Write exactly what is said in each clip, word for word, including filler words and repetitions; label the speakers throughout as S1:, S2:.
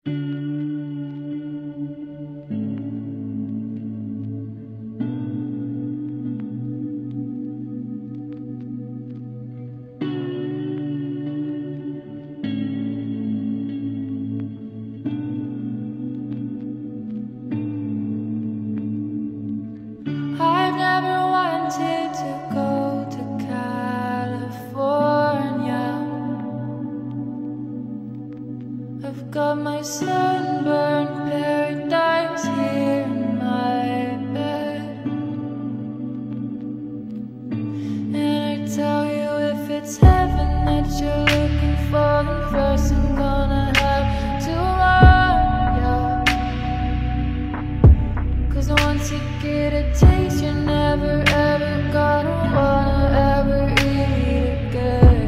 S1: I've never wanted to go to California. I've got my sunburnt paradise here in my bed, and I tell you, if it's heaven that you're looking for, then first I'm gonna have to run, yeah. Cause once you get a taste, you're never ever gonna wanna ever eat again.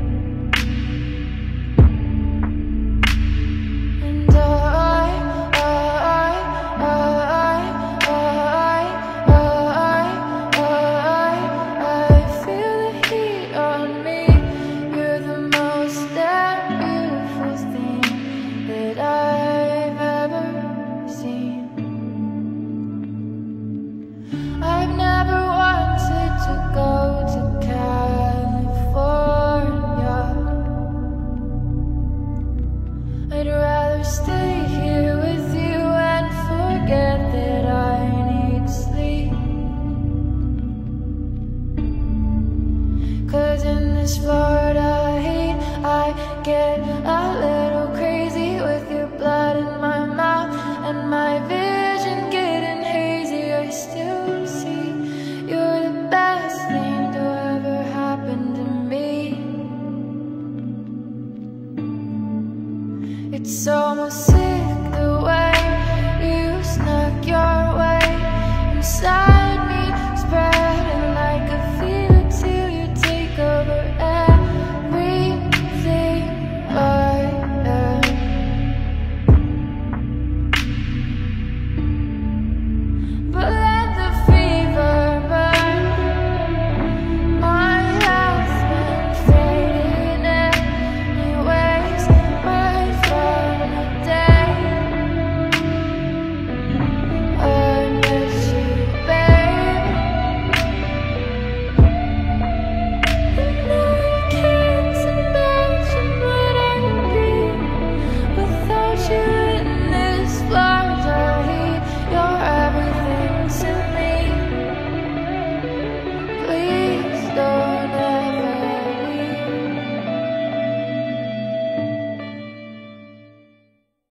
S1: And I, I, I, I, I, I, I, I feel the heat on me. You're the most damn beautiful thing that I've ever seen. I've never wanted to go to California. I'd rather stay here with you and forget that I need sleep. Cause in this Florida heat, I get a little crazy with your blood in my mouth and my vision getting hazy. I still see you're the best thing to ever happen to me. It's almost sick